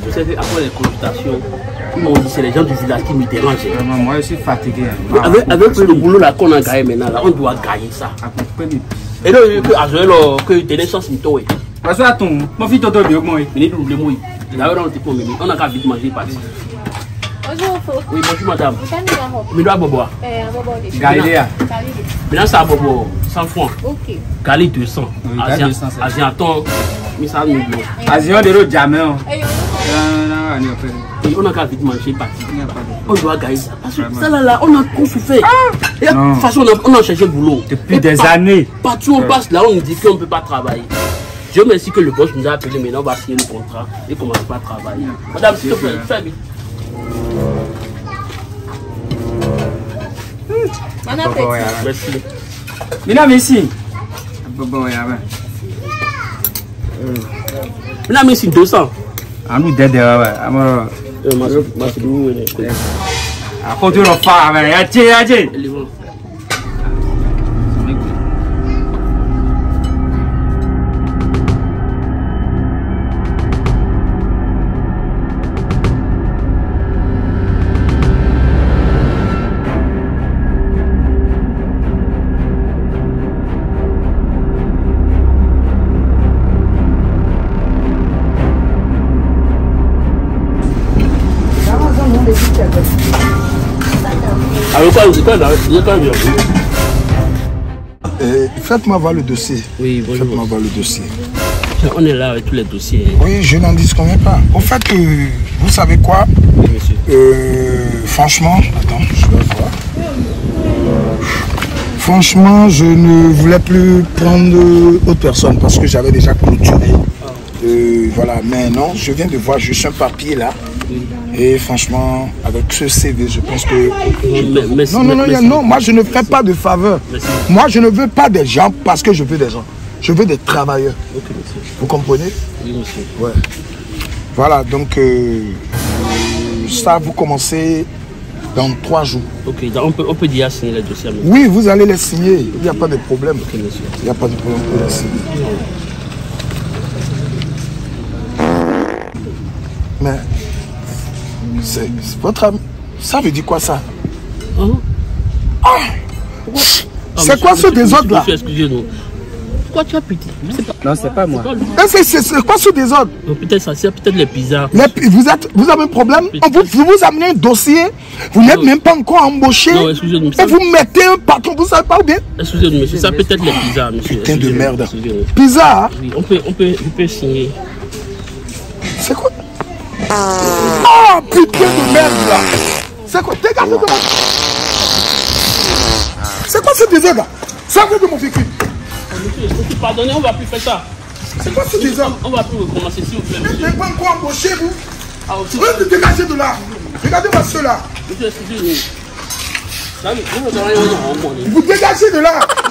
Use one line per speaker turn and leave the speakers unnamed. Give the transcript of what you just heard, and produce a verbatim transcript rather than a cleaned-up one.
Vous savez, après les consultations, ils m'ont dit c'est les gens du village qui me dérangent.
Vraiment, moi je suis fatigué.
Avec, avec le boulot là qu'on a gagné maintenant, là, on doit gagner ça. Et là, que Azoé, que tu as des chances de toi.
Parce que ton, mon fils t'entend bien que moi.
Mais nous le mot. D'ailleurs, on a qu'à vite manger parti.
Bonjour.
Oui, bonjour madame.
Vous
Mais doit boire.
Eh, bobo.
Galilea.
Maintenant, ça bobo cent francs.
Ok.
Gali deux cents. Asiaton, mais ça nous bloque.
Asiaton de l'autre jamais.
On a qu'à vite manger parti. On doit gagner ça. Parce que ça là, là, on a trop souffert. Et de toute façon, on a cherché le boulot.
Depuis des années.
Partout on passe là, on nous dit qu'on ne peut pas travailler. Je remercie que le boss nous a appelé, maintenant on va signer le contrat et commencer pas à travailler. Madame, s'il te plaît, fais vite. Merci.
Maintenant, merci.
Maintenant, merci deux cents.
Ah, nous d'aider, ouais.
Merci beaucoup.
À côté de l'enfant, ouais. Y'a-t-il, y'a-t-il.
Euh, Faites-moi voir le dossier.
Oui, bonjour.
Faites-moi voir le dossier.
On est là avec tous les dossiers.
Oui, je n'en disconviens pas. Au fait, euh, vous savez quoi?
Oui, monsieur.
Euh, franchement, attends, je vais voir. Franchement, je ne voulais plus prendre autre personne parce que j'avais déjà clôturé. Euh, voilà, mais non, je viens de voir juste un papier là. Et franchement, avec ce C V, je pense que...
Je... Merci,
non, non, non,
merci.
non, moi je ne fais pas de faveur.
Merci.
Moi je ne veux pas des gens parce que je veux des gens. Je veux des travailleurs.
Ok, monsieur.
Vous comprenez?
Oui, monsieur.
Ouais. Voilà, donc euh, ça, vous commencez dans trois jours.
Ok, donc on peut, on peut déjà signer les dossiers. Monsieur.
Oui, vous allez les signer. Il n'y a pas de problème.
Ok, monsieur.
Il n'y a pas de problème pour les signer. Mais c'est votre ami. Ça veut dire quoi ça?
Uh-huh.
Ah, c'est quoi ce désordre là?
Excusez-nous. Pourquoi tu as pitié? Pas...
Non, c'est pas moi.
C'est quoi ce désordre?
Peut-être ça, c'est peut-être les pizzas.
Les, vous, êtes, vous avez un problème? Vous, vous vous amenez un dossier, vous n'êtes même pas encore embauché.
Non, excusez-nous.
Et vous mettez un patron, vous ne savez pas où bien?
Excusez-nous, monsieur, ça peut être les pizzas, monsieur.
Putain de merde.
Pizza? Oui, on peut, on peut, on peut signer.
C'est quoi? Ah, putain de merde là! C'est quoi? Dégagez de moi! C'est quoi ce désordre là? Sortez de mon véhicule!
Monsieur, monsieur, pardonnez, on ne va plus faire ça.
C'est quoi ce désordre?
On ne va plus recommencer, s'il vous plaît.
Vous n'êtes pas encore embauché, vous?
Ah, aussi.
Vous dégagez de là! Regardez-moi ceux-là!
Monsieur, excusez-nous. Vous
dégagez de là!